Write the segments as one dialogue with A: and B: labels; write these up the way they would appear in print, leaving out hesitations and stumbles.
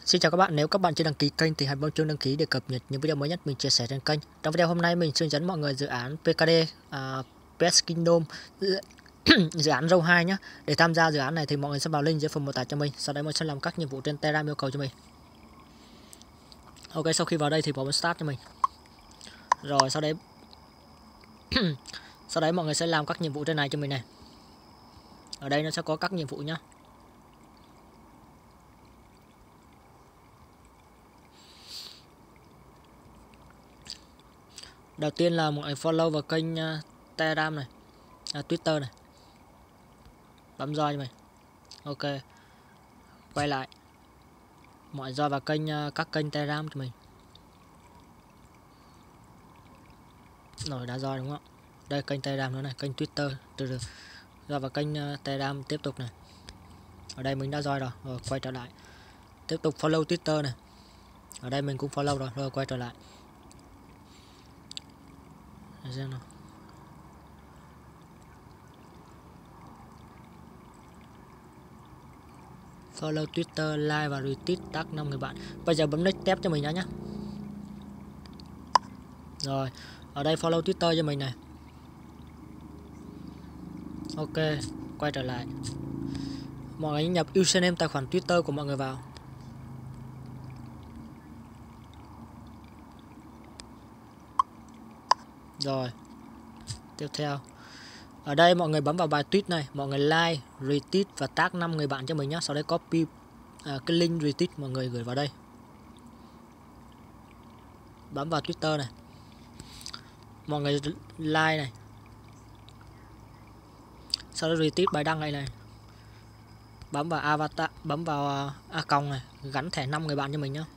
A: Xin chào các bạn, nếu các bạn chưa đăng ký kênh thì hãy bấm chuông đăng ký để cập nhật những video mới nhất mình chia sẻ trên kênh. Trong video hôm nay mình hướng dẫn mọi người dự án PKD Pets Kingdom dự án row 2 nhé. Để tham gia dự án này thì mọi người sẽ vào link dưới phần mô tả cho mình. Sau đấy mình sẽ làm các nhiệm vụ trên Telegram yêu cầu cho mình. Ok, sau khi vào đây thì bấm start cho mình. Rồi sau đấy sau đấy mọi người sẽ làm các nhiệm vụ trên này cho mình này. Ở đây nó sẽ có các nhiệm vụ nhé. Đầu tiên là mọi người follow vào kênh Telegram này, Twitter này. Bấm join cho mình. Ok. Quay lại. Mọi join vào kênh các kênh Telegram cho mình. Rồi đã join đúng không? Đây kênh Telegram nữa này, kênh Twitter. Từ join vào kênh Telegram tiếp tục này. Ở đây mình đã join rồi, rồi quay trở lại. Tiếp tục follow Twitter này. Ở đây mình cũng follow rồi, rồi quay trở lại. Để xem nào. Follow Twitter, like và retweet tag 5 người bạn. Bây giờ bấm next step cho mình đã nhé. Rồi, ở đây follow Twitter cho mình này. Ok, quay trở lại. Mọi người nhập username tài khoản Twitter của mọi người vào. Rồi, tiếp theo. Ở đây mọi người bấm vào bài tweet này, mọi người like, retweet và tag 5 người bạn cho mình nhé. Sau đấy copy cái link retweet mọi người gửi vào đây. Bấm vào Twitter này. Mọi người like này. Sau đó retweet bài đăng này này. Bấm vào avatar, bấm vào icon này, gắn thẻ 5 người bạn cho mình nhé.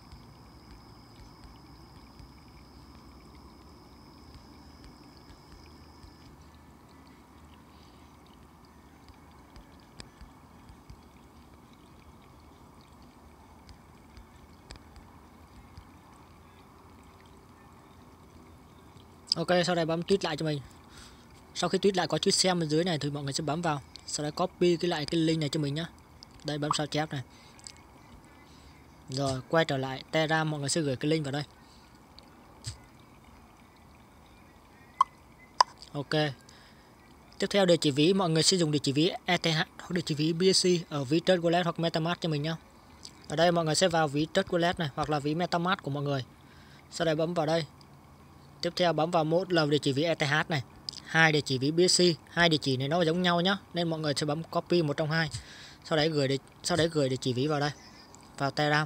A: Ok, sau đây bấm tweet lại cho mình. Sau khi tweet lại có chữ xem bên dưới này thì mọi người sẽ bấm vào. Sau đấy copy lại cái link này cho mình nhé. Đây bấm sao chép này. Rồi quay trở lại Telegram, mọi người sẽ gửi cái link vào đây. Ok. Tiếp theo địa chỉ ví, mọi người sẽ dùng địa chỉ ví ETH hoặc địa chỉ ví BSC ở ví Trust Wallet hoặc MetaMask cho mình nhé. Ở đây mọi người sẽ vào ví Trust Wallet này hoặc là ví MetaMask của mọi người. Sau đây bấm vào đây. Tiếp theo bấm vào một là địa chỉ ví ETH này, hai địa chỉ ví BSC, hai địa chỉ này nó giống nhau nhá, nên mọi người sẽ bấm copy một trong hai. Sau đấy gửi địa chỉ ví vào đây, vào Telegram.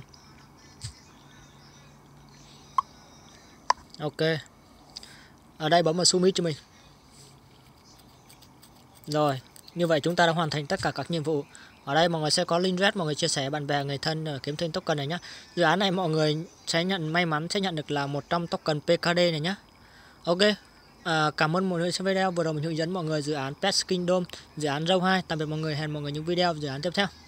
A: Ok. Ở đây bấm vào submit cho mình. Rồi, như vậy chúng ta đã hoàn thành tất cả các nhiệm vụ. Ở đây mọi người sẽ có link red, mọi người chia sẻ bạn bè người thân kiếm thêm token này nhé. Dự án này mọi người sẽ may mắn sẽ nhận được là 100 token PKD này nhé. Ok. Cảm ơn mọi người xem video vừa rồi mình hướng dẫn mọi người dự án Pets Kingdom, dự án row 2. Tạm biệt mọi người, hẹn mọi người những video dự án tiếp theo.